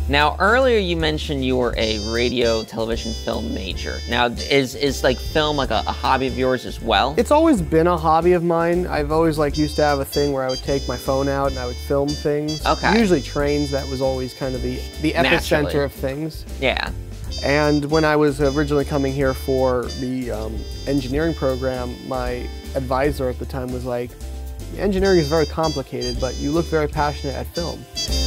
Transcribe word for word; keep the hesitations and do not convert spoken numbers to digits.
Now, earlier you mentioned you were a radio, television, film major. Now, is is like film like a, a hobby of yours as well? It's always been a hobby of mine. I've always like used to have a thing where I would take my phone out and I would film things. Okay. Usually trains, that was always kind of the, the epicenter Naturally. of things. Yeah. And when I was originally coming here for the um, engineering program, my advisor at the time was like, engineering is very complicated, but you look very passionate at film.